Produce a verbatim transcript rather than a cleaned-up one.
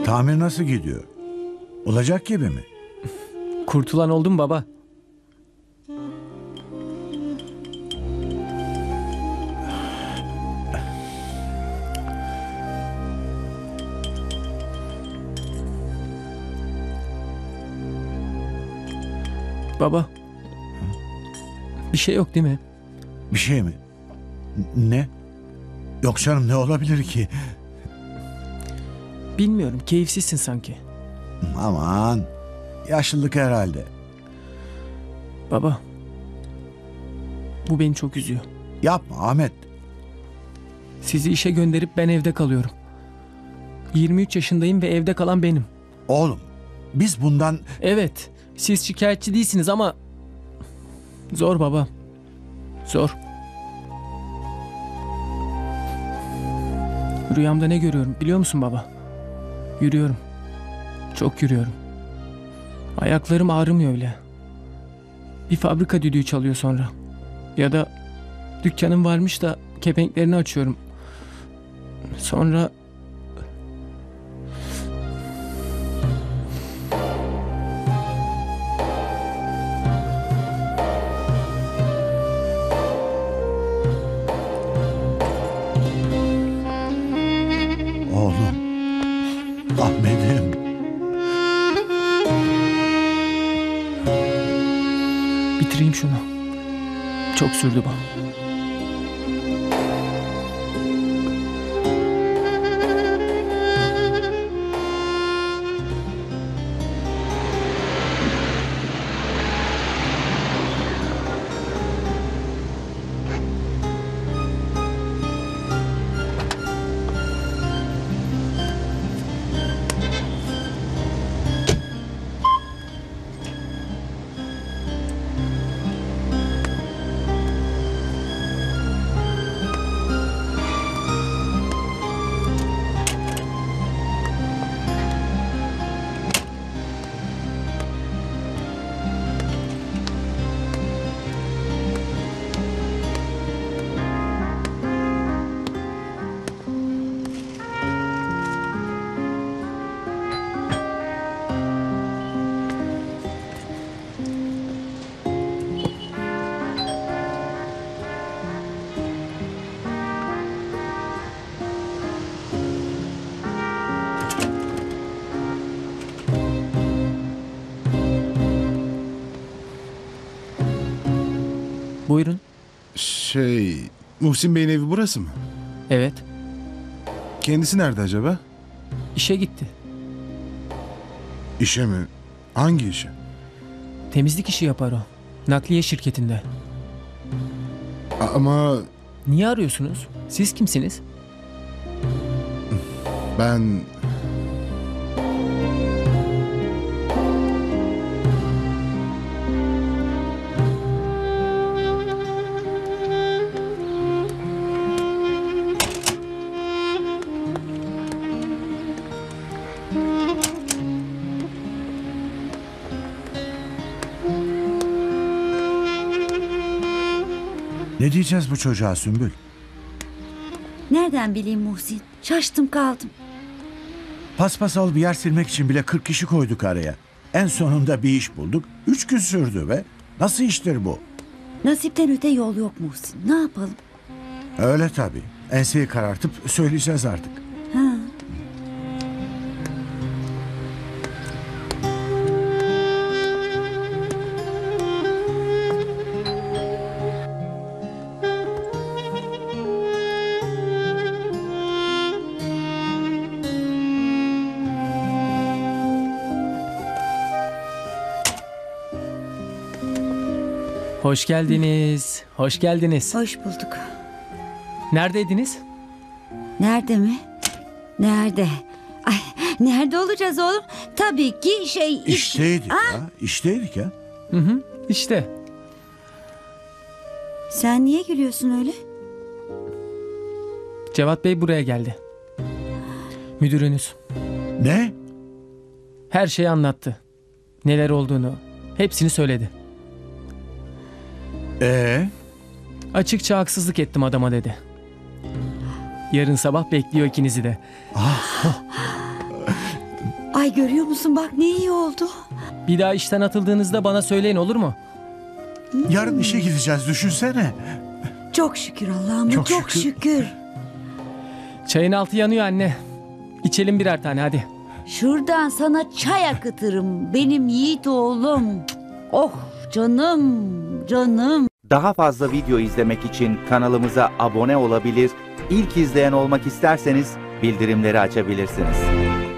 Tamir nasıl gidiyor? Olacak gibi mi? Kurtulan oldum baba. Baba. Bir şey yok değil mi? Bir şey mi? N- Ne? Yok canım, ne olabilir ki? Bilmiyorum, keyifsizsin sanki. Aman, yaşlılık herhalde. Baba. Bu beni çok üzüyor. Yapma Ahmet. Sizi işe gönderip ben evde kalıyorum. yirmi üç yaşındayım ve evde kalan benim. Oğlum, biz bundan... Evet, siz şikayetçi değilsiniz ama zor baba. Zor. Rüyamda ne görüyorum biliyor musun baba? Yürüyorum. Çok yürüyorum. Ayaklarım ağrımıyor bile. Bir fabrika düdüğü çalıyor sonra. Ya da dükkanım varmış da kepenklerini açıyorum. Sonra... Oğlum, Ahmet'im. Bitireyim şunu. Çok sürdü bu. Buyurun. Şey, Muhsin Bey'in evi burası mı? Evet. Kendisi nerede acaba? İşe gitti. İşe mi? Hangi işe? Temizlik işi yapar o. Nakliye şirketinde. A- Ama Niye arıyorsunuz? Siz kimsiniz? ben... Ne diyeceğiz bu çocuğa Sümbül? Nereden bileyim Muhsin? Şaştım kaldım. Paspasal bir yer silmek için bile kırk kişi koyduk araya. En sonunda bir iş bulduk. Üç gün sürdü be. Nasıl iştir bu? Nasipten öte yol yok Muhsin. Ne yapalım? Öyle tabii. Enseyi karartıp söyleyeceğiz artık. Ha. Hoş geldiniz. Hoş geldiniz. Hoş bulduk. Neredeydiniz? Nerede mi? Nerede? Ay, nerede olacağız oğlum? Tabii ki şey... iş- İşteydik Aa, ya. İşteydik ya. Hı hı. İşte. sen niye gülüyorsun öyle? Cevat Bey buraya geldi. Müdürünüz. Ne? Her şeyi anlattı. Neler olduğunu. Hepsini söyledi. Ee? Açıkça haksızlık ettim adama dedi. Yarın sabah bekliyor ikinizi de. Ay görüyor musun bak ne iyi oldu. Bir daha işten atıldığınızda bana söyleyin, olur mu? Yarın işe gideceğiz, düşünsene. Çok şükür Allah'ım çok, Çok şükür. şükür. Çayın altı yanıyor anne. İçelim birer tane hadi. Şuradan sana çay akıtırım benim yiğit oğlum. Oh canım canım. Daha fazla video izlemek için kanalımıza abone olabilir, ilk izleyen olmak isterseniz bildirimleri açabilirsiniz.